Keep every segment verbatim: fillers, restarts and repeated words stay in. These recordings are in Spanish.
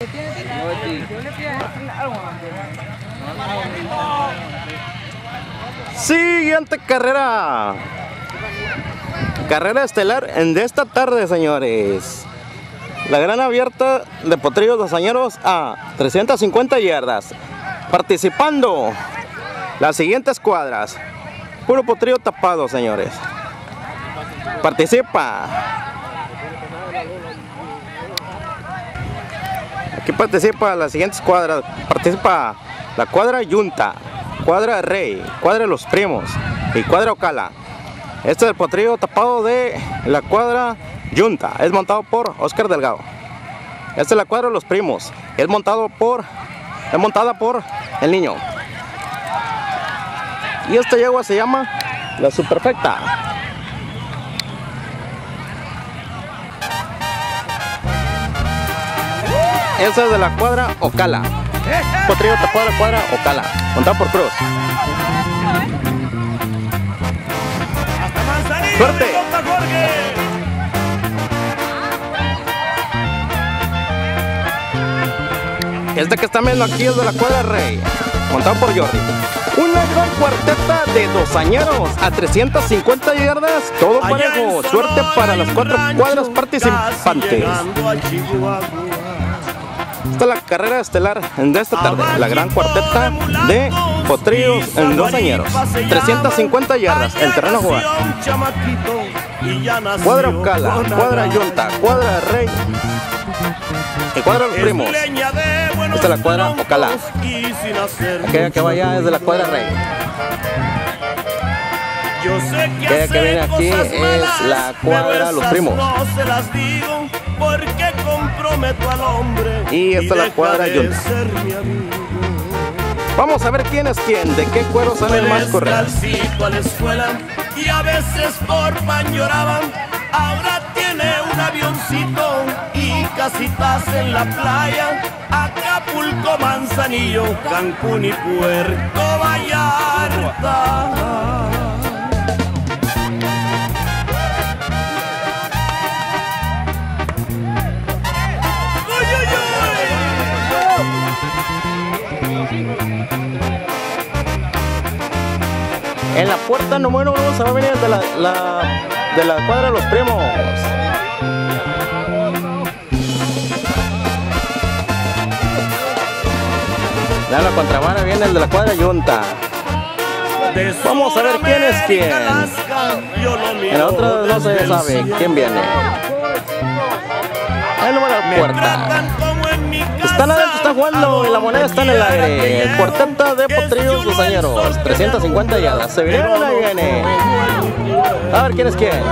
Siguiente carrera. Carrera estelar en de esta tarde, señores. La gran abierta de Potrillos Dosañeros a trescientas cincuenta yardas. Participando las siguientes cuadras. Puro potrillo tapado, señores. Participa. Aquí participa las siguientes cuadras. Participa la cuadra Yunta, cuadra Rey, cuadra Los Primos y cuadra Ocala. Este es el potrillo tapado de la cuadra Yunta. Es montado por Oscar Delgado. Esta es la cuadra Los Primos. Es montado por, es montada por el niño. Y esta yegua se llama la Superfecta. Esa es de la cuadra Ocala. Potrillo tapado de la cuadra Ocala, montado por Cruz. ¡Suerte! Este que están viendo aquí es de la cuadra Rey, montado por Jordi. Una gran cuarteta de dosañeros a trescientas cincuenta yardas, todo parejo. Suerte para las cuatro cuadras participantes. Esta es la carrera estelar de esta tarde, la gran cuarteta de potrillos en dosañeros. trescientas cincuenta yardas, el terreno jugar. Cuadra Ocala, cuadra Yunta, cuadra Rey y cuadra Los Primos. Esta es la cuadra Ocala. Aquella que vaya es de la cuadra Rey. Aquella que viene aquí es la cuadra Los Primos. Y esta es la cuadra Yunta. Vamos a ver quién es quién, de qué cuero sale el más correr. Y a veces por pan lloraban. Ahora tiene un avioncito y casitas en la playa. Acapulco, Manzanillo, Cancún y Puerto Vallarta. En la puerta número uno se va a venir de la, la, de la cuadra Los Primos. De la contramana viene el de la cuadra Yunta. Vamos a ver quién es quién. En la otra no se sabe quién viene. El número de la puerta. Están adentro, están jugando y la moneda está en el aire. Cuarteta de potrillos dosañeros, trescientas cincuenta yardas. Se viene, ahí viene. A ver quién es quién.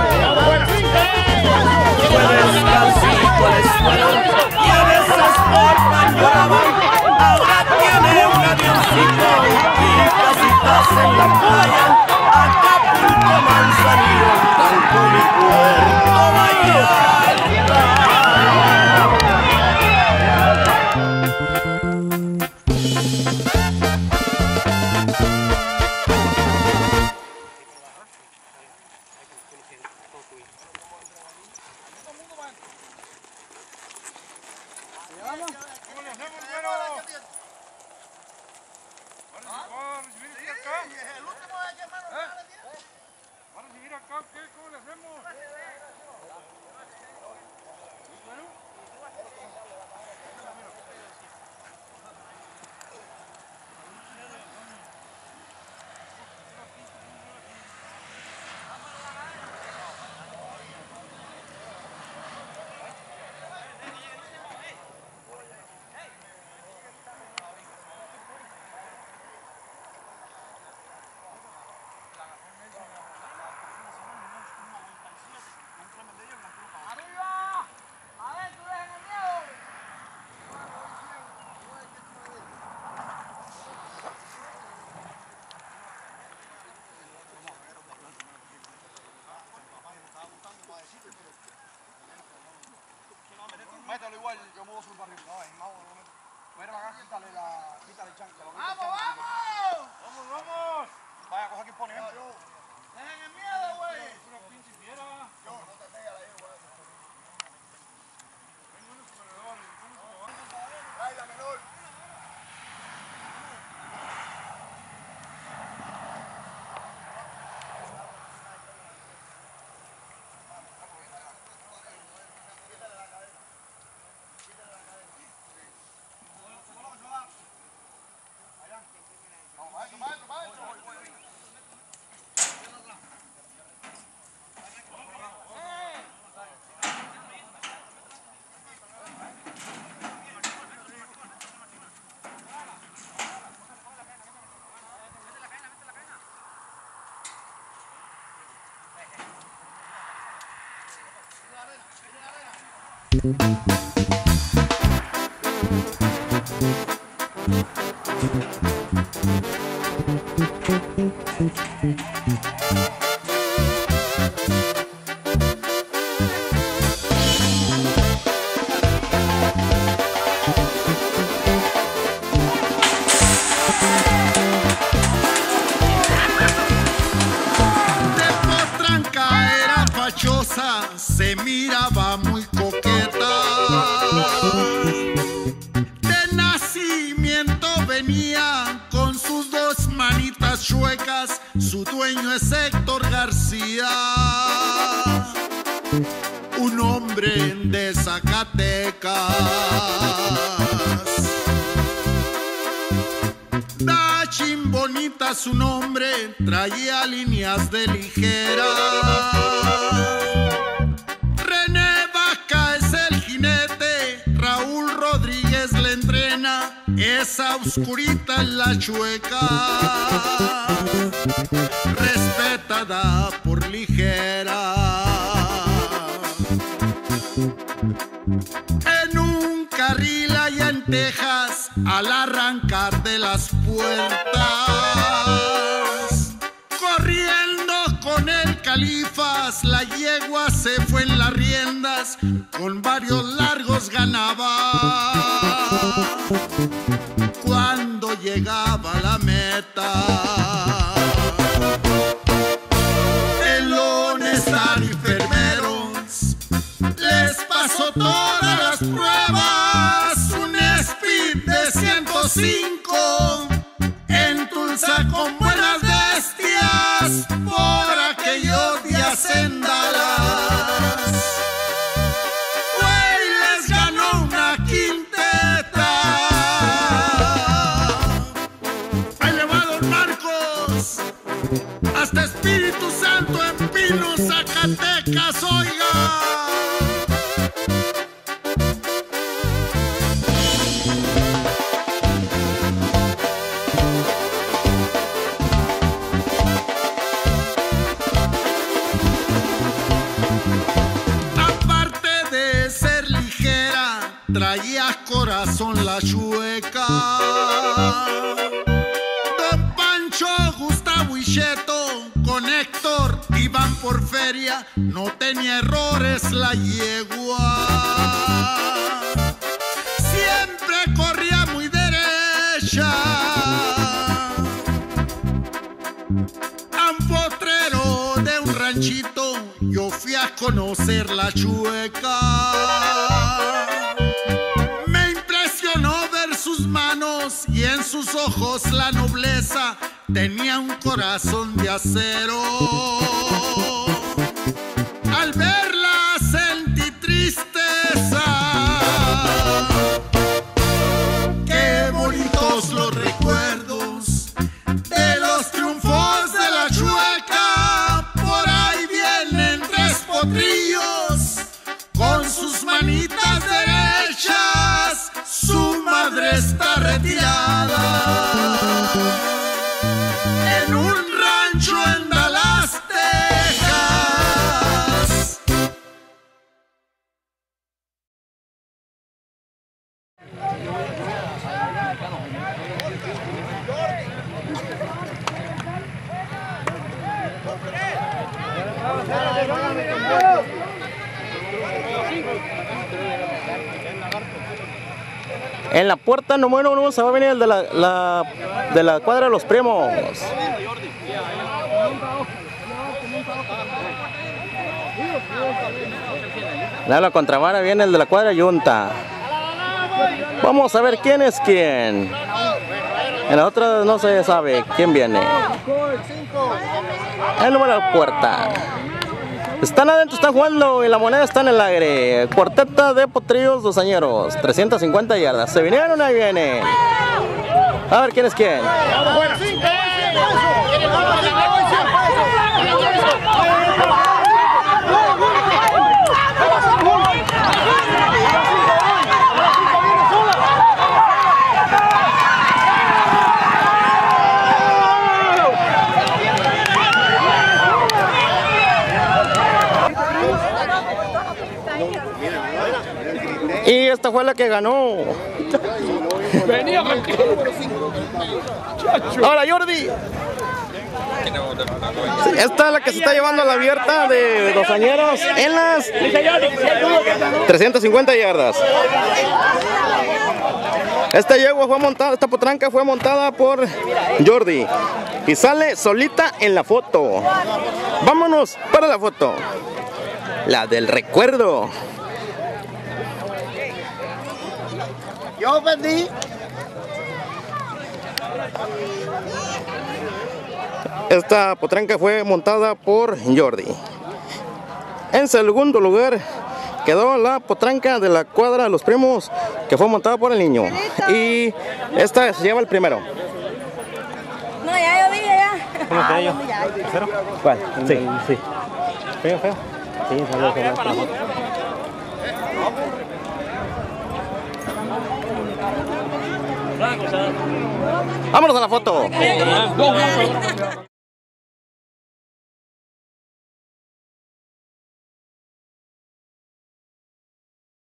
Ahora tiene un avioncito y casitas en la playa. Acapulco, Manzanillo, Cancún y Puerto Vallarta. Mételo igual, yo muevo su barril. No, es más, mira, acá, quítale la, quítale el chanque. ¡Vamos, vamos! ¡Vamos, vamos! Vaya, coja aquí, por ejemplo. ¡Dejen el miedo, güey! Una pinche fiera. Yo, no te dejes la güey. Venga, unos corredores, unos corredores. Se miraba muy coqueta. De nacimiento venía con sus dos manitas chuecas. Su dueño es Héctor García, un hombre de Zacatecas. Dachín bonita su nombre, traía líneas de ligera. Esa oscurita es la chueca, respetada por ligera. En un carril allá en Texas, al arrancar de las puertas, corriendo con el Califas, la yegua se fue en las riendas, con varios largos ganaba. Cuando llegaba a la meta, el Lonestar enfermeros les pasó todas las pruebas. Un speed de ciento cinco en Tulsa con buenas bestias por aquellos días en Dallas. Güey, les ganó una quinteta. Ahí le va Don Marcos, hasta Espíritu Santo en Pino, Zacatecas, oiga. Traía corazón la chueca. Don Pancho, Gustavo y Cheto con Héctor iban por feria. No tenía errores la yegua. Siempre corría muy derecha. A un potrero de un ranchito yo fui a conocer la chueca. Y en sus ojos la nobleza, tenía un corazón de acero. Al verla sentí tristeza. Qué bonitos los recuerdos de los triunfos de la chueca. Por ahí vienen tres potrillos con sus manitas derechas. Su madre está retirada en un rancho en Dallas, Texas. En la puerta número uno se va a venir el de la, la, de la cuadra de los primos. De la contramara viene el de la cuadra Yunta. Vamos a ver quién es quién. En la otra no se sabe quién viene. El número de la puerta. Están adentro, están jugando y la moneda está en el aire. Cuarteta de potrillos dosañeros, trescientas cincuenta yardas. ¿Se vinieron? Ahí viene. A ver quién es quién. esta fue la que ganó. Venía Ahora, Jordi. Esta es la que se está llevando a la abierta de dos añeros en las trescientas cincuenta yardas. Esta yegua fue montada, esta potranca fue montada por Jordi y sale solita en la foto. Vámonos para la foto, la del recuerdo. Yo perdí. Esta potranca fue montada por Jordi. En segundo lugar quedó la potranca de la cuadra de los primos, que fue montada por el niño. Y esta se lleva el primero. No, ya yo dije ya. ¿Cómo quedé yo? ¿Cero? ¿Cuál? Sí, sí. ¿Feo, feo? Sí, salió, salió. Vámonos a la foto.